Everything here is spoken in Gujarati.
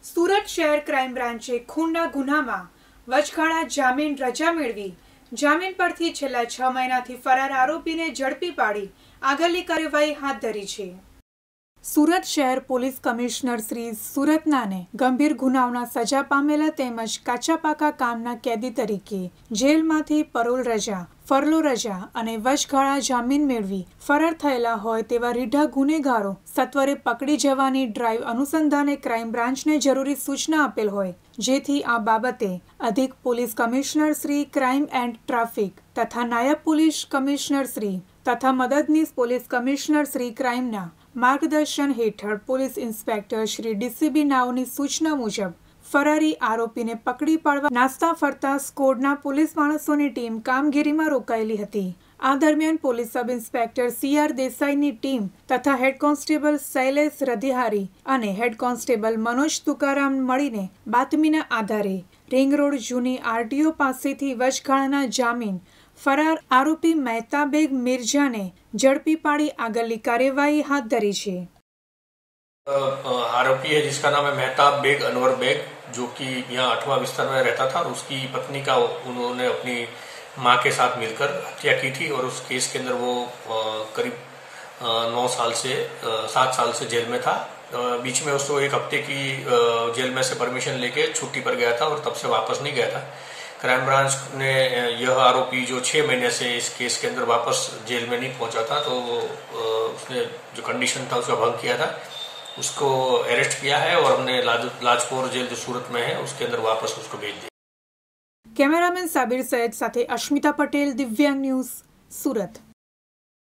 સુરત શહેર ક્રાઇમ બ્રાન્ચે ખૂનના ગુનામાં વચગાળા જામીન રજા મેળવી જામીન પરથી છેલ્લા 6 મહિનાથી ફરાર આરોપીને ઝડપી પાડી આગળની કાર્યવાહી હાથ ધરી છે। સુરત શહેર પોલીસ કમિશનર શ્રી સુરતનાને ગંભીર ગુનાઓના સજા પામેલા તેમજ કાચા પાકા કામના કેદી તરીકે જેલમાંથી પરોલ રજા, ફરલો રજા અને વચગાળા જામીન મેળવી ફરાર થયેલા હોય તેવા રીઢા ગુનેગારો સત્વરે પકડી જવાની ડ્રાઈવ અનુસંધાને ક્રાઇમ બ્રાન્ચને જરૂરી સૂચના આપેલ હોય, જેથી આ બાબતે અધિક police commissioner Shri crime and traffic તથા નાયબ પોલીસ કમિશનર શ્રી તથા મદદનીશ પોલીસ કમિશનર શ્રી ક્રાઇમના માર્ગદર્શન હેઠળ પોલીસ ઇન્સ્પેક્ટર શ્રી ડીસીબી નાઓની સૂચના મુજબ ફરારી આરોપીને પકડી પાડવા નાસ્તા ફરતા સ્કોડના પોલીસ માણસોની ટીમ કામગીરીમાં રોકાયેલી હતી। આ દરમિયાન પોલીસ સબ ઇન્સ્પેક્ટર CR દેસાઈની ટીમ તથા હેડ કોન્સ્ટેબલ શૈલેષ રધિહારી અને હેડ કોન્સ્ટેબલ મનોજ તુકારામ મળીને બાતમીના આધારે રિંગ રોડ જૂની RTO પાસેથી વચગાળાના જામીન फरार आरोपी मेहताब बेग मिर्जा ने झड़पी पाड़ी आगली कार्यवाही हाथ धरी है। आरोपी है जिसका नाम है मेहताब बेग अनवर बेग, जो कि यहाँ 8वां विस्तार में रहता था और उसकी पत्नी का उन्होंने अपनी मां के साथ मिलकर हत्या की थी और उस केस के अंदर वो करीब 7 साल से जेल में था। बीच में उसको 1 हफ्ते की जेल में से परमिशन लेके छुट्टी पर गया था और तब से वापस नहीं गया था। क्राइम ब्रांच ने यह आरोपी जो 6 महीने से इस केस के अंदर वापस जेल में नहीं पहुंचा था, तो उसने जो कंडीशन था उसका भंग किया था, उसको अरेस्ट किया है और हमने लाजपोर जेल जो सूरत में है उसके अंदर वापस उसको भेज दिया। कैमरामैन साबिर सैयद साथे अश्मिता पटेल, दिव्यांग न्यूज, सूरत।